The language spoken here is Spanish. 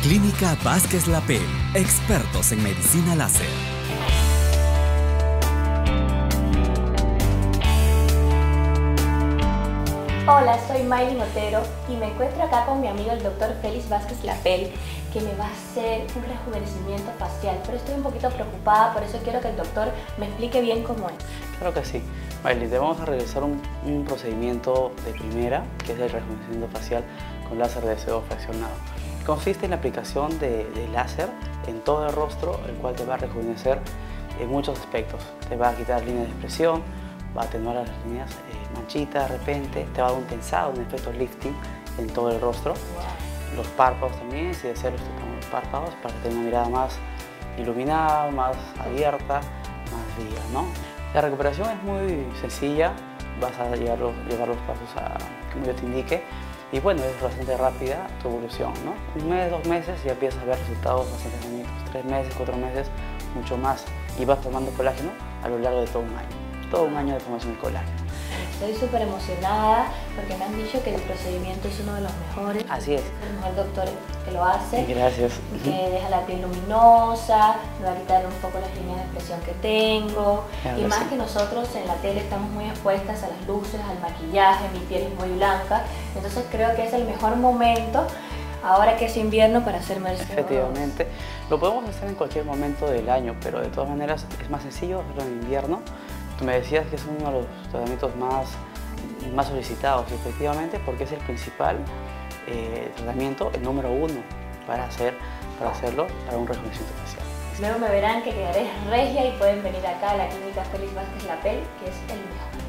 Clínica Vázquez Lapel, expertos en medicina láser. Hola, soy Maylin Otero y me encuentro acá con mi amigo el doctor Félix Vázquez Lapel, que me va a hacer un rejuvenecimiento facial, pero estoy un poquito preocupada, por eso quiero que el doctor me explique bien cómo es. Claro que sí. Maylin, te vamos a realizar un procedimiento de primera, que es el rejuvenecimiento facial con láser de CO fraccionado. Consiste en la aplicación de láser en todo el rostro, el cual te va a rejuvenecer en muchos aspectos. Te va a quitar líneas de expresión, va a atenuar las líneas, manchitas de repente, te va a dar un tensado, un efecto lifting en todo el rostro. Wow. Los párpados también, si deseas los tocamos los párpados para que tenga una mirada más iluminada, más abierta, más viva, ¿no? La recuperación es muy sencilla, vas a llevar los pasos como yo te indique. Y bueno, es bastante rápida tu evolución, ¿no? 1 mes, 2 meses ya empiezas a ver resultados bastante bonitos. 3 meses, 4 meses, mucho más. Y vas formando colágeno a lo largo de todo un año. Todo un año de formación de colágeno. Estoy súper emocionada porque me han dicho que el procedimiento es uno de los mejores. Así es. El mejor doctor que lo hace. Gracias. Que deja la piel luminosa, me va a quitar un poco las líneas de expresión que tengo. Claro, y más sí. Que nosotros en la tele estamos muy expuestas a las luces, al maquillaje, mi piel es muy blanca. Entonces creo que es el mejor momento, ahora que es invierno, para hacerme el CO2. Efectivamente. Lo podemos hacer en cualquier momento del año, pero de todas maneras es más sencillo hacerlo en invierno. Tú me decías que es uno de los tratamientos más solicitados, efectivamente, porque es el principal tratamiento, el número 1 para hacerlo para un rejuvenecimiento facial. Luego me verán que quedaré regia y pueden venir acá a la clínica Félix Vázquez Lapel, que es el mejor.